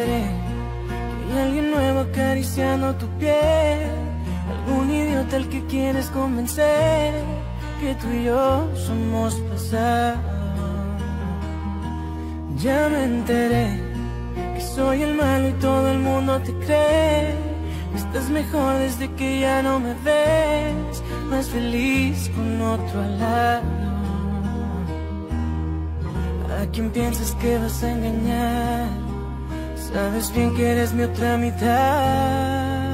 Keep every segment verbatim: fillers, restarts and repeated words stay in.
enteré que hay alguien nuevo acariciando tu piel, algún idiota al que quieres convencer que tú y yo somos pasado. Ya me enteré que soy el malo y todo el mundo te cree. Estás mejor desde que ya no me ves, más feliz con otro al lado. ¿A quién piensas que vas a engañar? Sabes bien que eres mi otra mitad.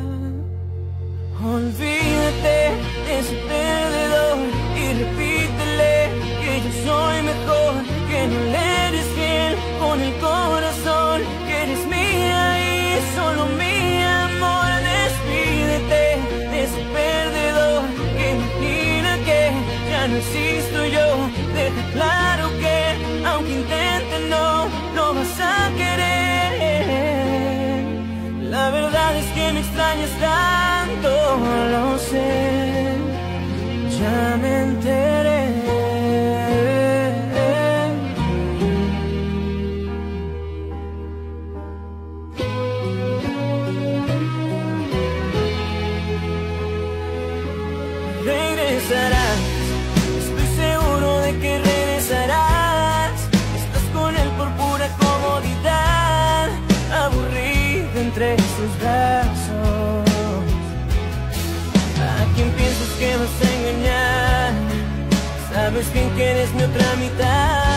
Olvídate de ese perdedor y repítele que yo soy mejor, que no le eres fiel con el corazón, que eres mía y solo mi amor. Despídete de ese perdedor que imagina que ya no existo yo. Deja claro que aunque intenten no, no vas a querer. La verdad es que me extrañas tanto, lo sé, ya me enteré. Regresarás, estoy seguro de que regresarás. Estás con él por pura comodidad, aburrido entre sus brazos. ¿A quién piensas que vas a engañar? Sabes bien que eres mi otra mitad.